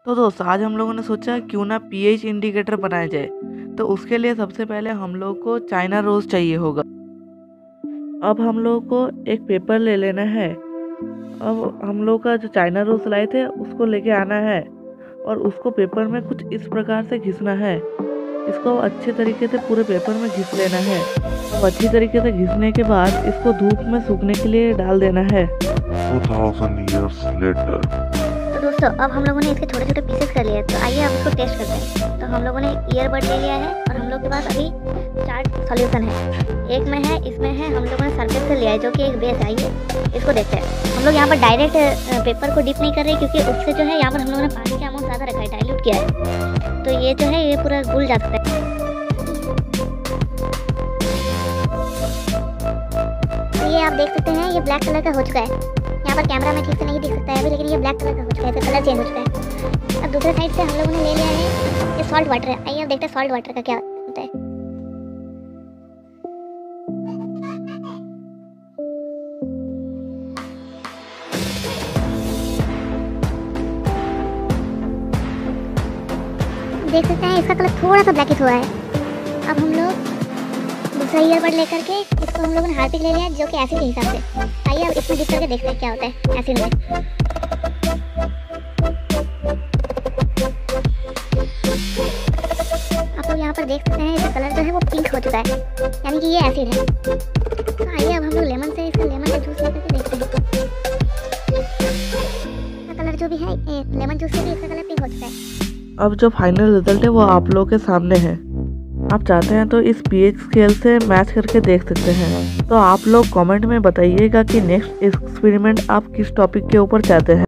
तो दोस्त आज हम लोगों ने सोचा क्यों ना पीएच इंडिकेटर बनाया जाए। तो उसके लिए सबसे पहले हम लोग को चाइना रोज चाहिए होगा। अब हम लोग को एक पेपर ले लेना है। अब हम लोग का जो चाइना रोज लाए थे उसको लेके आना है और उसको पेपर में कुछ इस प्रकार से घिसना है। इसको अच्छे तरीके से पूरे पेपर में घिस लेना है। अब अच्छी तरीके से घिसने के बाद इसको धूप में सूखने के लिए डाल देना है। 2000 years later. तो दोस्तों अब हम लोगों ने इसके छोटे छोटे पीसेस कर लिए, तो आइए अब इसको टेस्ट करते हैं। तो हम लोगों ने ईयरबड ले लिया है और हम लोग के पास अभी 4 सॉल्यूशन है। एक में है, इसमें है, हम लोगों ने सरफेस से लिया है जो कि एक बेस है। आइए इसको देखते हैं। हम लोग यहाँ पर डायरेक्ट पेपर को डिप नहीं कर रहे क्योंकि उससे जो है यहाँ पर हम लोगों ने पानी का अमाउंट ज़्यादा रखा है, डाइल्यूट किया है, तो ये जो है ये पूरा घुल जा सकता है। तो ये आप देख सकते हैं ये ब्लैक कलर का हो चुका है। यहाँ पर कैमरा में ठीक से नहीं दिख सकता है अभी, लेकिन ये ब्लैक कलर का हो चुका है, तो कलर चेंज हो चुका है। अब दूसरे साइड से हम लोगों ने ले लिया है ये सॉल्ट वाटर है। आइए अब देखते हैं सॉल्ट वाटर का क्या होता है। देख सकते हैं इसका कलर थोड़ा सा ब्लैकिश हुआ है। अब हम लोग दूसरा ईयरबड लेकर के इसको हम लोगों ने हार्पिक ले लिया जो कि एसिड के हिसाब से। आइए अब इसमें डिप करके देखते हैं क्या होता है एसिड में। आप लोग यहाँ पर देख सकते हैं इसका कलर जो है वो पिंक हो चुका है, यानी कि ये एसिड है। तो आइए अब हम लोग लेमन से इसका लेमन का जूस लेकर के देखते हैं। इसका कलर जो भी है लेमन जूस से भी इसका कलर पिंक हो चुका है। अब जो फाइनल रिजल्ट है वो आप लोगों के सामने है। आप चाहते हैं तो इस पीएच स्केल से मैच करके देख सकते हैं। तो आप लोग कमेंट में बताइएगा कि नेक्स्ट एक्सपेरिमेंट आप किस टॉपिक के ऊपर चाहते हैं।